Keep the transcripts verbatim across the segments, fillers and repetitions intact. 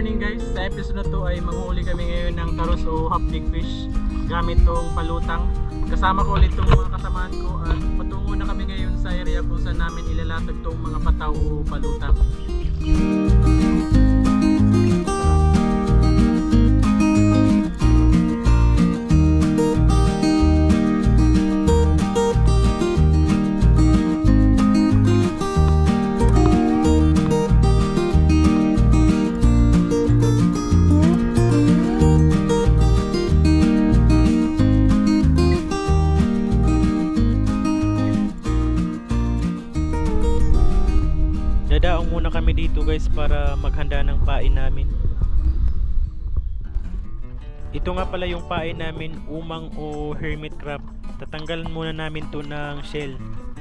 morning guys, sa episode na to ay manghuli kami ngayon ng taros o half big fish gamit tong palutang. Kasama ko ulit tong mga kasamahan ko at patungo na kami ngayon sa area kung saan namin ilalatag tong mga pataw o palutang. Dadaong muna kami dito guys para maghanda ng pain namin. Ito nga pala yung pain namin, umang o hermit crab. Tatanggalan muna namin to ng shell.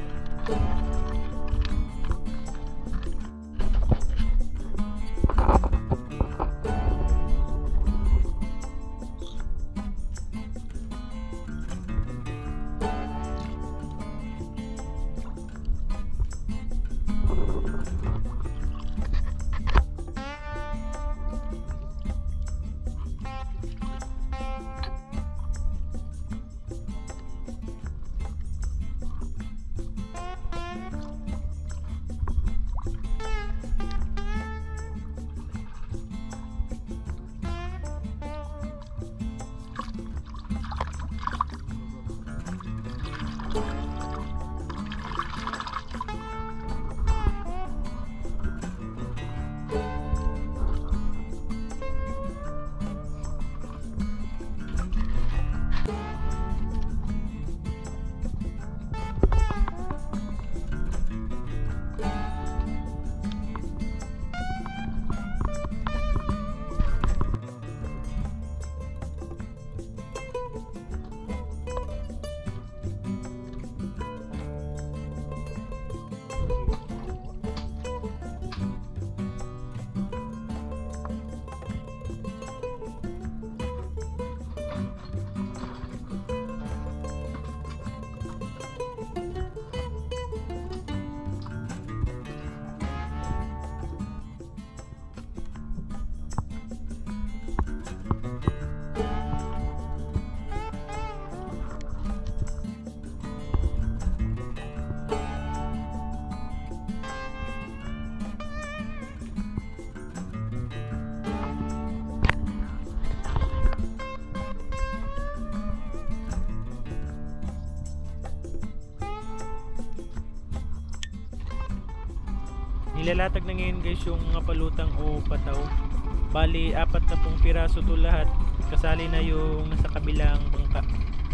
Nilalatag na ngayon guys yung mga palutang o pataw. Bali apat na pong piraso to lahat, kasali na yung nasa kabilang bangka.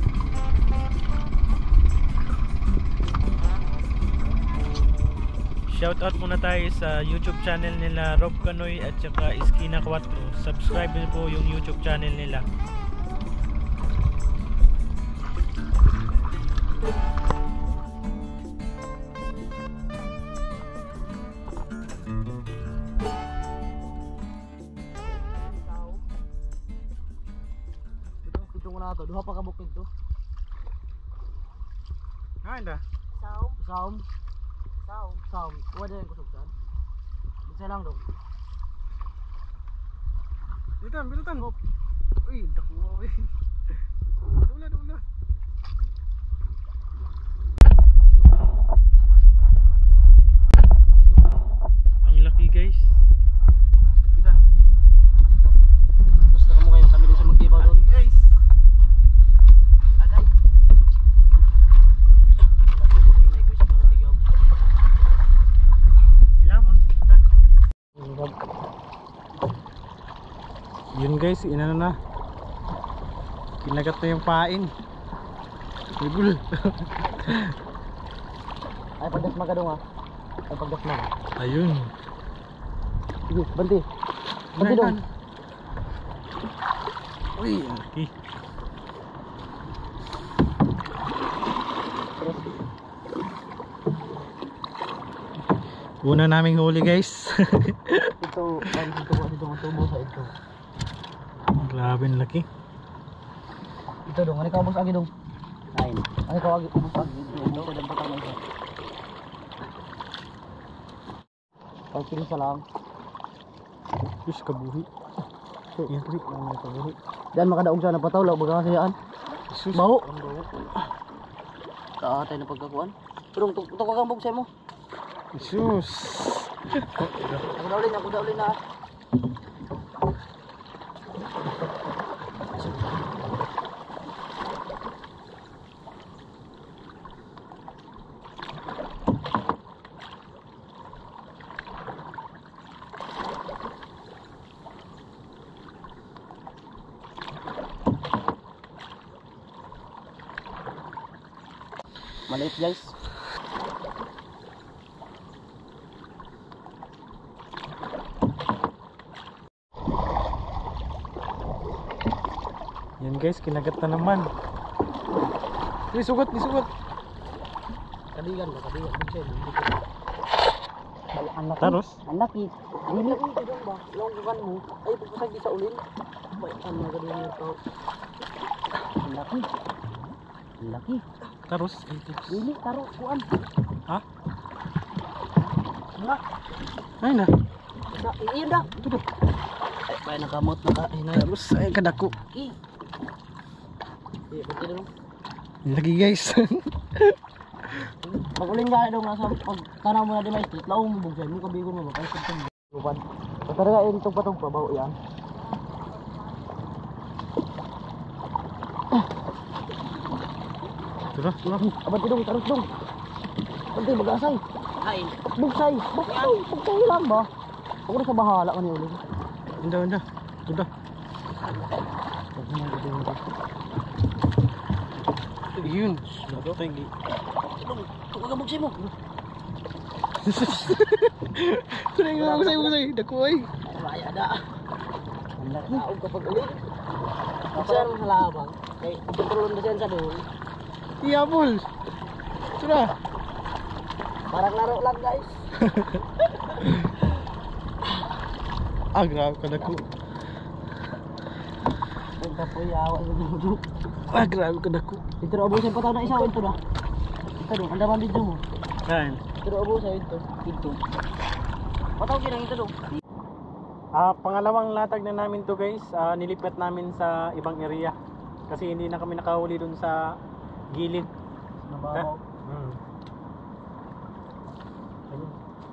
Shoutout muna tayo sa YouTube channel nila Rob Canoy at saka Esquina four. Subscribe nyo po yung YouTube channel nila. Ato duha pa ka bukid to. Ha anda. Saum, saum. Saum, saum. Wala din kusugtan. Bisa lang dong. Bilutan, bilutan. Uy, dakuha uy. Dula, dula. Ang laki guys. Kita. Basta ka mo kayo kami din sa magtibaw doon. Guys. Yun guys, inano na. Kinagat na yung pain. Bigul. Ay pagdasma ka dong ha. Ay pagdasma. Ayun. Sige, banti. Banti dong. Uy, ang laki. Una naming huli guys. Ito, ay dito ko dito ang tubo sa ito. Grabe ang laki. Ito dong, ano ka ubos agi dong? Ay, ano ka agi ubos agi? Ito ko dapat ang isa. Pagpili sa lang. Fish kabuhi. puso. Yan pre, ang paburi. Diyan makadaog siya na patawlaw baga sayaan. Sus, Baho. ang baho. Taatay na pagkakuan. Pero tuk tuk kang bug sa mo. Sus. Ako daw ulit, ako daw ulit na. Maliit guys. Yan guys, kinagat na naman. May sugat, may sugat. Kadigan ba, kadigan ba siya. Ang laki. Taros? Ang laki. Dili ko dyan ba? Longgan mo. Ay, pagpasag di sa ulin. Bay, ano na ganun yung tao. Ang laki. Ang laki. Taros? Dili, taro, kuan. Ha? Nga. Ay na. Sa, iyan da. Tudo. Ay, bay, nakamot na ka. Ay, na. Taros, ay kadako. Ki. Iya, pati na lang. Lagi guys. Pag uling nga daw nasa pag tanaw mo na di may street, laong mo bugsay mo kabigon mo ba kay sa tong lupan. Talaga yung tong patong pabaw yan. Tara, tara. Abad dong, tarot dong. Pantay magasay. Kain. Bugsay. Bugsay. Bugsay lang ba? Ako na sa bahala ka ni uling. Anda, anda. Tuda. Yun. Tinggi. Kung ka bugsay mo. Tuloy nga ako sa'yo, sa'yo. Dako ay. Kaya da. Ang laki. Taog kapag uling. Bugsay mo sa labang. Kay kontrolon na siya sa doon. Iyabol. Tara. Parang laro lang guys. Ah, grabe ka dako. Punta po yawa sa duduk. Ah, grabe ka dako. Ito na ubusin pa tao na isa. Ito na. Ito na. Ang daman dito mo. Yan. Ito na ubusin ito. Ito. Pataw kinang ito dong. Ah, pangalawang latag na namin to guys. Ah, nilipat namin sa ibang area. Kasi hindi na kami nakahuli dun sa gilid. Nababaw. Hmm. Ayun.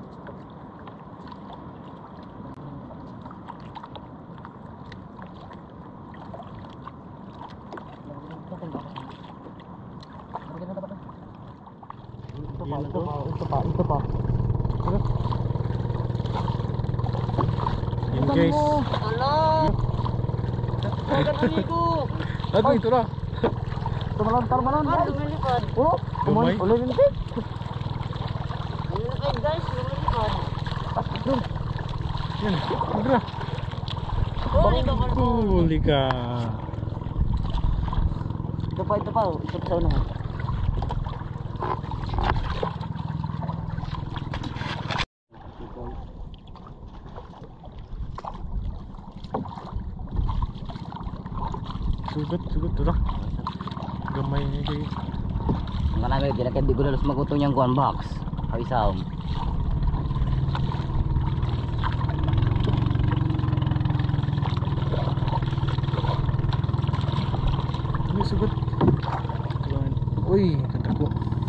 Ito pa, ito pa, ito pa, ito pa. Yun guys. Ala! Huwag amigo! Ato ito na. Tumalon, tumalon. Ano, lumilipad. Oo, Lumay. ulit ulit. Lumilipad guys, lumilipad. Doon. Yan. Tara. Huli ka pa. Huli ka. Ito pa, ito pa. oh. Ito pa sa unang. Sugat, sugat. Tara. Gamay niya guys. Ang kanami, ginakad di ko lalos magutong yung kuhan box. Kawisaw. Ini sugat. Uy, kadako.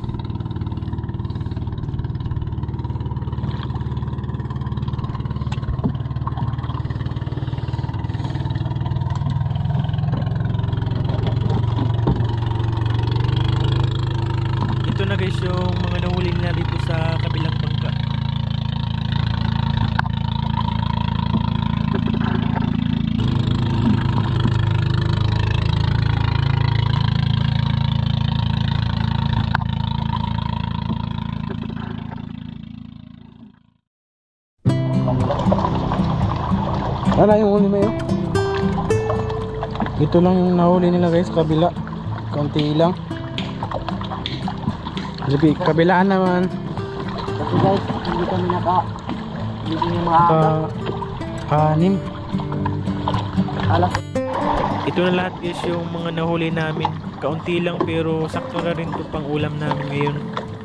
Ito na guys yung mga nahuli na dito sa kabilang bangka. Ano yung huli mo yun? Ito lang yung nahuli nila guys, kabila. Konti lang. Sabi, kabilaan naman. Kasi guys, hindi kami naka... Hindi kami mga aga. Uh, anim. Alas. Ito na lahat guys yung mga nahuli namin. Kaunti lang pero sakto na rin ito pang ulam namin ngayon.